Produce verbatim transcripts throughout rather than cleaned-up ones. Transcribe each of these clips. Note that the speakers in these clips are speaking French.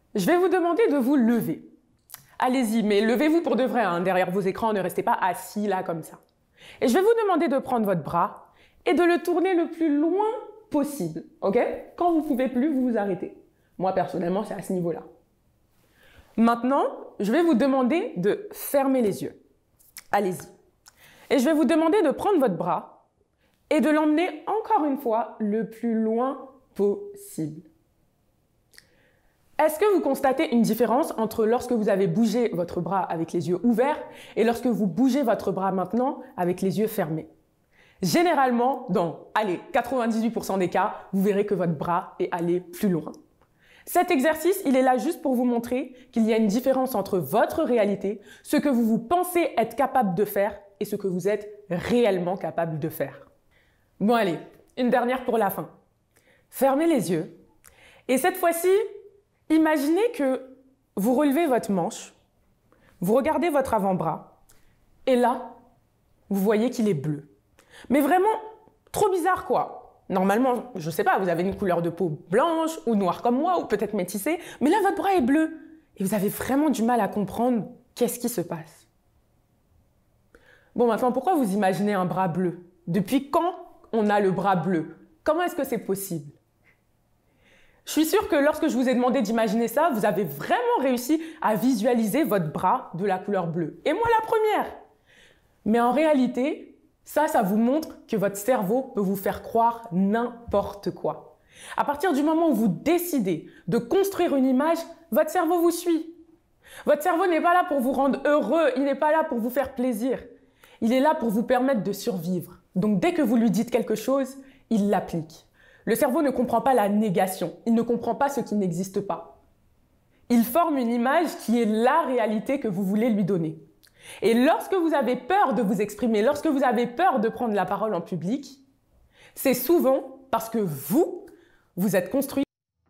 Je vais vous demander de vous lever. Allez-y, mais levez-vous pour de vrai, hein, derrière vos écrans, ne restez pas assis là comme ça. Et je vais vous demander de prendre votre bras et de le tourner le plus loin possible, ok? Quand vous ne pouvez plus, vous vous arrêtez. Moi, personnellement, c'est à ce niveau-là. Maintenant, je vais vous demander de fermer les yeux. Allez-y. Et je vais vous demander de prendre votre bras et de l'emmener encore une fois le plus loin possible. Est-ce que vous constatez une différence entre lorsque vous avez bougé votre bras avec les yeux ouverts et lorsque vous bougez votre bras maintenant avec les yeux fermés? Généralement, dans allez, quatre-vingt-dix-huit pour cent des cas, vous verrez que votre bras est allé plus loin. Cet exercice, il est là juste pour vous montrer qu'il y a une différence entre votre réalité, ce que vous vous pensez être capable de faire et ce que vous êtes réellement capable de faire. Bon allez, une dernière pour la fin. Fermez les yeux et cette fois-ci, imaginez que vous relevez votre manche, vous regardez votre avant-bras et là, vous voyez qu'il est bleu. Mais vraiment, trop bizarre quoi. Normalement, je sais pas, vous avez une couleur de peau blanche ou noire comme moi ou peut-être métissée, mais là, votre bras est bleu et vous avez vraiment du mal à comprendre qu'est-ce qui se passe. Bon, maintenant, pourquoi vous imaginez un bras bleu? Depuis quand on a le bras bleu? Comment est-ce que c'est possible? Je suis sûre que lorsque je vous ai demandé d'imaginer ça, vous avez vraiment réussi à visualiser votre bras de la couleur bleue. Et moi, la première. Mais en réalité, ça, ça vous montre que votre cerveau peut vous faire croire n'importe quoi. À partir du moment où vous décidez de construire une image, votre cerveau vous suit. Votre cerveau n'est pas là pour vous rendre heureux, il n'est pas là pour vous faire plaisir. Il est là pour vous permettre de survivre. Donc dès que vous lui dites quelque chose, il l'applique. Le cerveau ne comprend pas la négation, il ne comprend pas ce qui n'existe pas. Il forme une image qui est la réalité que vous voulez lui donner. Et lorsque vous avez peur de vous exprimer, lorsque vous avez peur de prendre la parole en public, c'est souvent parce que vous, vous êtes construit.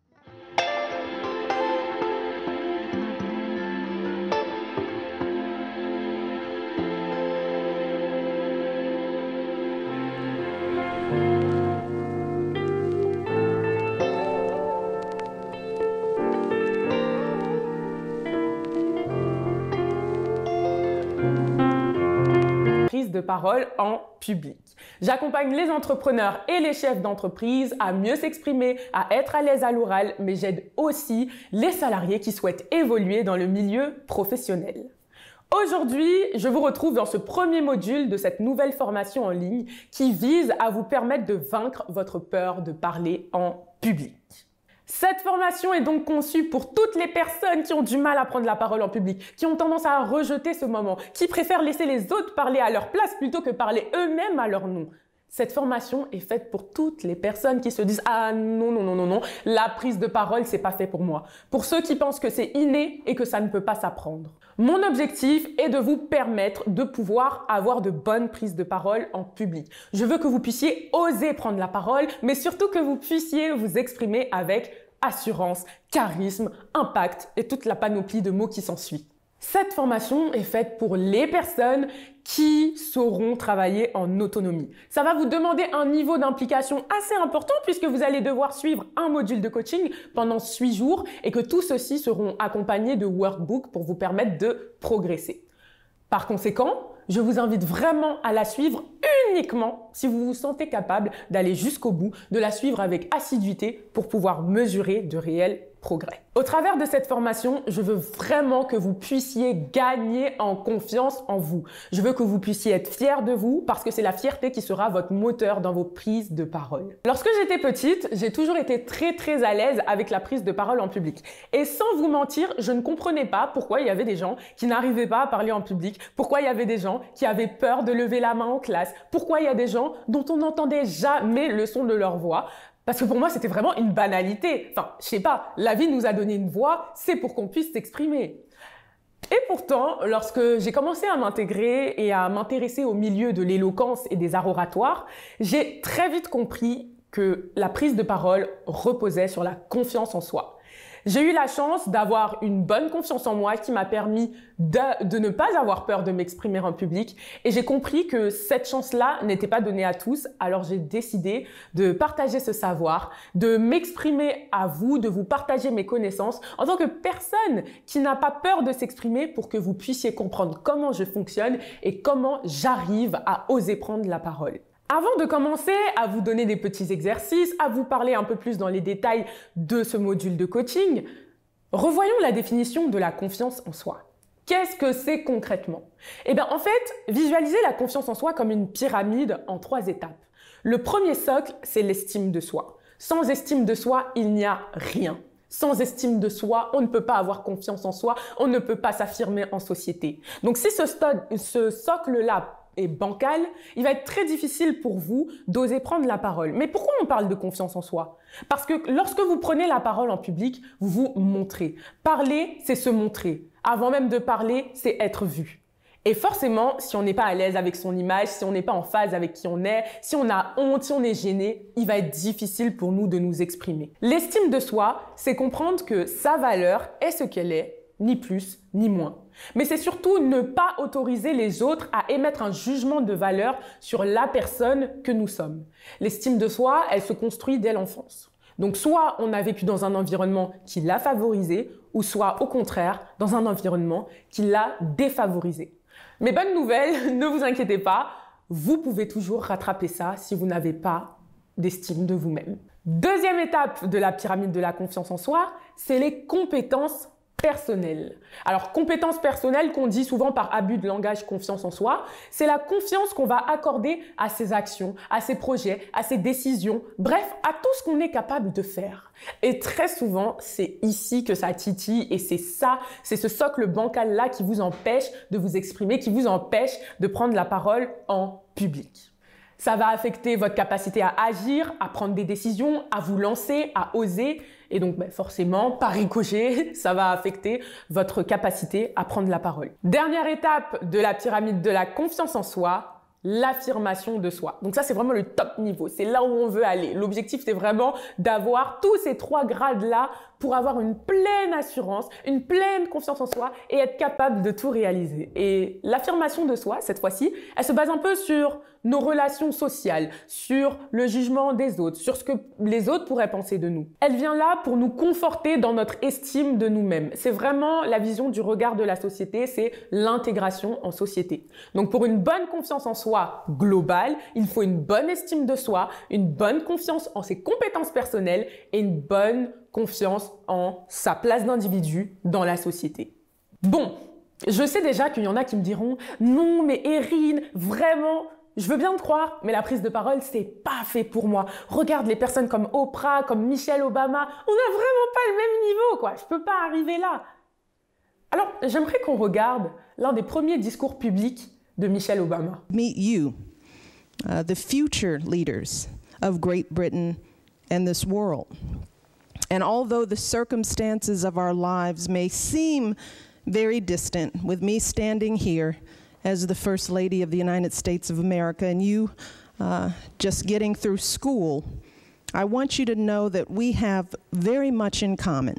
De parole en public. J'accompagne les entrepreneurs et les chefs d'entreprise à mieux s'exprimer, à être à l'aise à l'oral, mais j'aide aussi les salariés qui souhaitent évoluer dans le milieu professionnel. Aujourd'hui, je vous retrouve dans ce premier module de cette nouvelle formation en ligne qui vise à vous permettre de vaincre votre peur de parler en public. Cette formation est donc conçue pour toutes les personnes qui ont du mal à prendre la parole en public, qui ont tendance à rejeter ce moment, qui préfèrent laisser les autres parler à leur place plutôt que parler eux-mêmes à leur nom. Cette formation est faite pour toutes les personnes qui se disent « Ah non, non, non, non, non, la prise de parole, c'est pas fait pour moi ». Pour ceux qui pensent que c'est inné et que ça ne peut pas s'apprendre. Mon objectif est de vous permettre de pouvoir avoir de bonnes prises de parole en public. Je veux que vous puissiez oser prendre la parole, mais surtout que vous puissiez vous exprimer avec assurance, charisme, impact et toute la panoplie de mots qui s'ensuit. Cette formation est faite pour les personnes qui sauront travailler en autonomie. Ça va vous demander un niveau d'implication assez important puisque vous allez devoir suivre un module de coaching pendant huit jours et que tous ceux-ci seront accompagnés de workbooks pour vous permettre de progresser. Par conséquent, je vous invite vraiment à la suivre uniquement si vous vous sentez capable d'aller jusqu'au bout, de la suivre avec assiduité pour pouvoir mesurer de réels progrès. Au travers de cette formation, je veux vraiment que vous puissiez gagner en confiance en vous. Je veux que vous puissiez être fiers de vous parce que c'est la fierté qui sera votre moteur dans vos prises de parole. Lorsque j'étais petite, j'ai toujours été très très à l'aise avec la prise de parole en public. Et sans vous mentir, je ne comprenais pas pourquoi il y avait des gens qui n'arrivaient pas à parler en public, pourquoi il y avait des gens qui avaient peur de lever la main en classe, pourquoi il y a des gens dont on n'entendait jamais le son de leur voix. Parce que pour moi, c'était vraiment une banalité. Enfin, je sais pas, la vie nous a donné une voix, c'est pour qu'on puisse s'exprimer. Et pourtant, lorsque j'ai commencé à m'intégrer et à m'intéresser au milieu de l'éloquence et des arts oratoires, j'ai très vite compris que la prise de parole reposait sur la confiance en soi. J'ai eu la chance d'avoir une bonne confiance en moi qui m'a permis de, de ne pas avoir peur de m'exprimer en public et j'ai compris que cette chance-là n'était pas donnée à tous, alors j'ai décidé de partager ce savoir, de m'exprimer à vous, de vous partager mes connaissances en tant que personne qui n'a pas peur de s'exprimer pour que vous puissiez comprendre comment je fonctionne et comment j'arrive à oser prendre la parole. Avant de commencer à vous donner des petits exercices, à vous parler un peu plus dans les détails de ce module de coaching, revoyons la définition de la confiance en soi. Qu'est-ce que c'est concrètement? Eh bien, en fait, visualisez la confiance en soi comme une pyramide en trois étapes. Le premier socle, c'est l'estime de soi. Sans estime de soi, il n'y a rien. Sans estime de soi, on ne peut pas avoir confiance en soi, on ne peut pas s'affirmer en société. Donc, si ce, ce socle-là est bancal, il va être très difficile pour vous d'oser prendre la parole. Mais pourquoi on parle de confiance en soi? Parce que lorsque vous prenez la parole en public, vous vous montrez. Parler, c'est se montrer. Avant même de parler, c'est être vu. Et forcément, si on n'est pas à l'aise avec son image, si on n'est pas en phase avec qui on est, si on a honte, si on est gêné, il va être difficile pour nous de nous exprimer. L'estime de soi, c'est comprendre que sa valeur est ce qu'elle est, ni plus ni moins. Mais c'est surtout ne pas autoriser les autres à émettre un jugement de valeur sur la personne que nous sommes. L'estime de soi, elle se construit dès l'enfance. Donc soit on a vécu dans un environnement qui l'a favorisé, ou soit au contraire dans un environnement qui l'a défavorisé. Mais bonne nouvelle, ne vous inquiétez pas, vous pouvez toujours rattraper ça si vous n'avez pas d'estime de vous-même. Deuxième étape de la pyramide de la confiance en soi, c'est les compétences personnelles. Alors, compétences personnelles qu'on dit souvent par abus de langage confiance en soi, c'est la confiance qu'on va accorder à ses actions, à ses projets, à ses décisions, bref, à tout ce qu'on est capable de faire. Et très souvent, c'est ici que ça titille et c'est ça, c'est ce socle bancal-là qui vous empêche de vous exprimer, qui vous empêche de prendre la parole en public. Ça va affecter votre capacité à agir, à prendre des décisions, à vous lancer, à oser. Et donc, ben, forcément, par ricochet, ça va affecter votre capacité à prendre la parole. Dernière étape de la pyramide de la confiance en soi, l'affirmation de soi. Donc ça, c'est vraiment le top niveau. C'est là où on veut aller. L'objectif, c'est vraiment d'avoir tous ces trois grades-là pour avoir une pleine assurance, une pleine confiance en soi et être capable de tout réaliser. Et l'affirmation de soi, cette fois-ci, elle se base un peu sur nos relations sociales, sur le jugement des autres, sur ce que les autres pourraient penser de nous. Elle vient là pour nous conforter dans notre estime de nous-mêmes. C'est vraiment la vision du regard de la société, c'est l'intégration en société. Donc pour une bonne confiance en soi globale, il faut une bonne estime de soi, une bonne confiance en ses compétences personnelles et une bonne confiance en sa place d'individu dans la société. Bon, je sais déjà qu'il y en a qui me diront « Non, mais Erin, vraiment, je veux bien te croire, mais la prise de parole, c'est pas fait pour moi. Regarde les personnes comme Oprah, comme Michelle Obama, on n'a vraiment pas le même niveau, quoi. Je peux pas arriver là. » Alors, j'aimerais qu'on regarde l'un des premiers discours publics de Michelle Obama. Meet you, uh, the future leaders of Great Britain and this world. And although the circumstances of our lives may seem very distant, with me standing here as the First Lady of the United States of America and you uh, just getting through school, I want you to know that we have very much in common.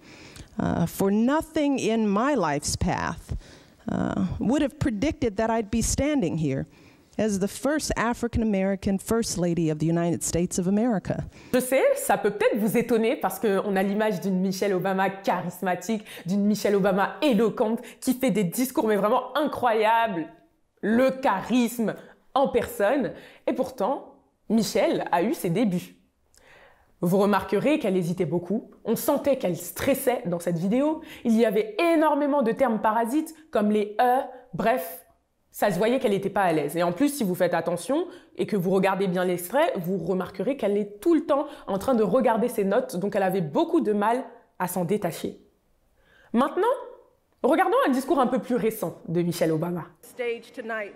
Uh, for nothing in my life's path uh, would have predicted that I'd be standing here as the first African-American First Lady of the United States of America. Je sais, ça peut peut-être vous étonner parce qu'on a l'image d'une Michelle Obama charismatique, d'une Michelle Obama éloquente qui fait des discours mais vraiment incroyables, le charisme en personne. Et pourtant, Michelle a eu ses débuts. Vous remarquerez qu'elle hésitait beaucoup, on sentait qu'elle stressait dans cette vidéo, il y avait énormément de termes parasites comme les « e », bref, ça se voyait qu'elle n'était pas à l'aise. Et en plus, si vous faites attention et que vous regardez bien l'extrait, vous remarquerez qu'elle est tout le temps en train de regarder ses notes, donc elle avait beaucoup de mal à s'en détacher. Maintenant, regardons un discours un peu plus récent de Michelle Obama. Stage tonight,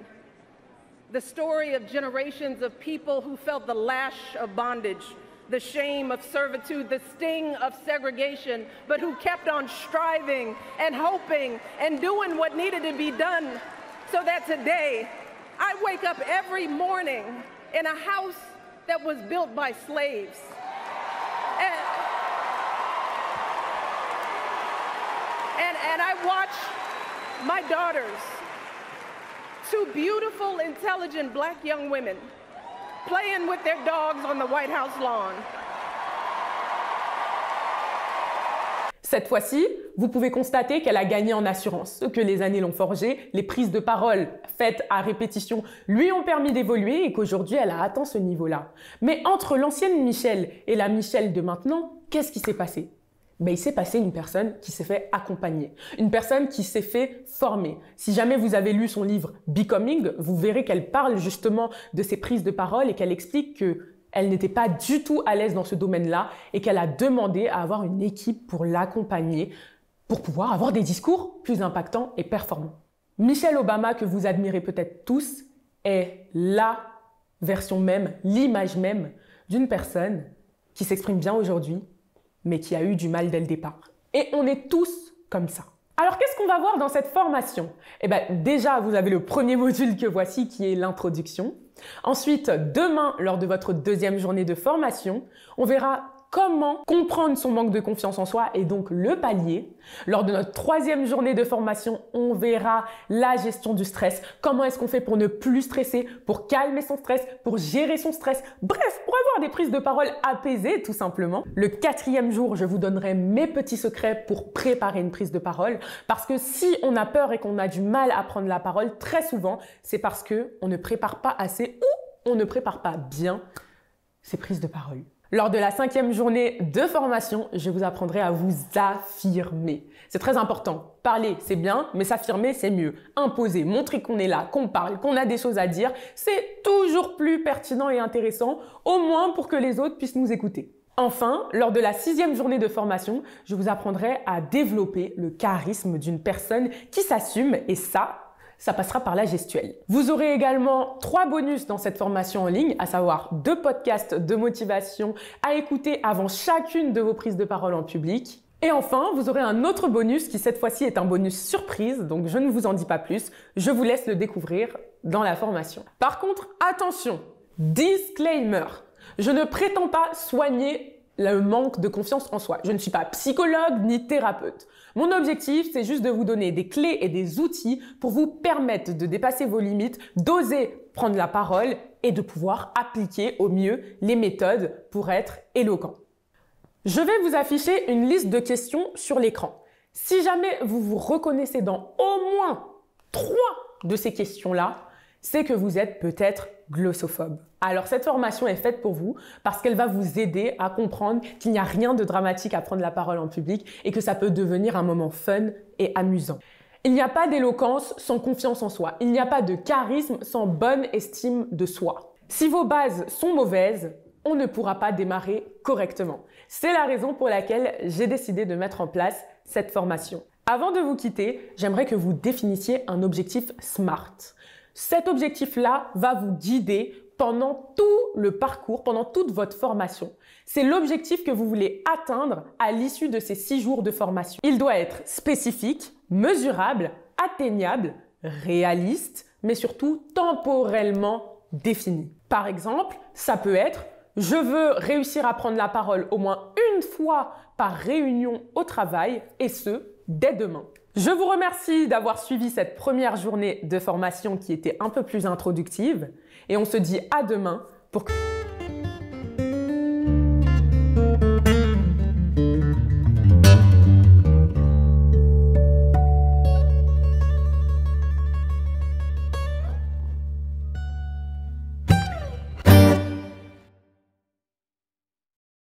the story of generations of people who felt the lash of bondage, the shame of servitude, the sting of segregation, but who kept on striving and hoping and doing what needed to be done. So that today, I wake up every morning in a house that was built by slaves. And, and I watch my daughters, two beautiful, intelligent black young women, playing with their dogs on the White House lawn. Cette fois-ci, vous pouvez constater qu'elle a gagné en assurance, que les années l'ont forgée, les prises de parole faites à répétition lui ont permis d'évoluer et qu'aujourd'hui elle a atteint ce niveau-là. Mais entre l'ancienne Michelle et la Michelle de maintenant, qu'est-ce qui s'est passé? Ben, il s'est passé une personne qui s'est fait accompagner, une personne qui s'est fait former. Si jamais vous avez lu son livre Becoming, vous verrez qu'elle parle justement de ses prises de parole et qu'elle explique que elle n'était pas du tout à l'aise dans ce domaine-là et qu'elle a demandé à avoir une équipe pour l'accompagner, pour pouvoir avoir des discours plus impactants et performants. Michelle Obama, que vous admirez peut-être tous, est la version même, l'image même d'une personne qui s'exprime bien aujourd'hui, mais qui a eu du mal dès le départ. Et on est tous comme ça. Alors, qu'est-ce qu'on va voir dans cette formation? Eh bien, déjà, vous avez le premier module que voici, qui est l'introduction. Ensuite, demain, lors de votre deuxième journée de formation, on verra comment comprendre son manque de confiance en soi et donc le pallier. Lors de notre troisième journée de formation, on verra la gestion du stress. Comment est-ce qu'on fait pour ne plus stresser, pour calmer son stress, pour gérer son stress. Bref, pour avoir des prises de parole apaisées, tout simplement. Le quatrième jour, je vous donnerai mes petits secrets pour préparer une prise de parole. Parce que si on a peur et qu'on a du mal à prendre la parole, très souvent, c'est parce qu'on ne prépare pas assez ou on ne prépare pas bien ces prises de parole. Lors de la cinquième journée de formation, je vous apprendrai à vous affirmer. C'est très important. Parler, c'est bien, mais s'affirmer, c'est mieux. Imposer, montrer qu'on est là, qu'on parle, qu'on a des choses à dire, c'est toujours plus pertinent et intéressant, au moins pour que les autres puissent nous écouter. Enfin, lors de la sixième journée de formation, je vous apprendrai à développer le charisme d'une personne qui s'assume et ça, ça passera par la gestuelle. Vous aurez également trois bonus dans cette formation en ligne, à savoir deux podcasts de motivation à écouter avant chacune de vos prises de parole en public. Et enfin, vous aurez un autre bonus qui cette fois-ci est un bonus surprise, donc je ne vous en dis pas plus, je vous laisse le découvrir dans la formation. Par contre, attention, disclaimer, je ne prétends pas soigner le manque de confiance en soi. Je ne suis pas psychologue ni thérapeute. Mon objectif, c'est juste de vous donner des clés et des outils pour vous permettre de dépasser vos limites, d'oser prendre la parole et de pouvoir appliquer au mieux les méthodes pour être éloquent. Je vais vous afficher une liste de questions sur l'écran. Si jamais vous vous reconnaissez dans au moins trois de ces questions-là, c'est que vous êtes peut-être glossophobe. Alors cette formation est faite pour vous parce qu'elle va vous aider à comprendre qu'il n'y a rien de dramatique à prendre la parole en public et que ça peut devenir un moment fun et amusant. Il n'y a pas d'éloquence sans confiance en soi. Il n'y a pas de charisme sans bonne estime de soi. Si vos bases sont mauvaises, on ne pourra pas démarrer correctement. C'est la raison pour laquelle j'ai décidé de mettre en place cette formation. Avant de vous quitter, j'aimerais que vous définissiez un objectif SMART. Cet objectif-là va vous guider pendant tout le parcours, pendant toute votre formation. C'est l'objectif que vous voulez atteindre à l'issue de ces six jours de formation. Il doit être spécifique, mesurable, atteignable, réaliste, mais surtout temporellement défini. Par exemple, ça peut être « Je veux réussir à prendre la parole au moins une fois par réunion au travail, et ce, dès demain ». Je vous remercie d'avoir suivi cette première journée de formation qui était un peu plus introductive et on se dit à demain pour que...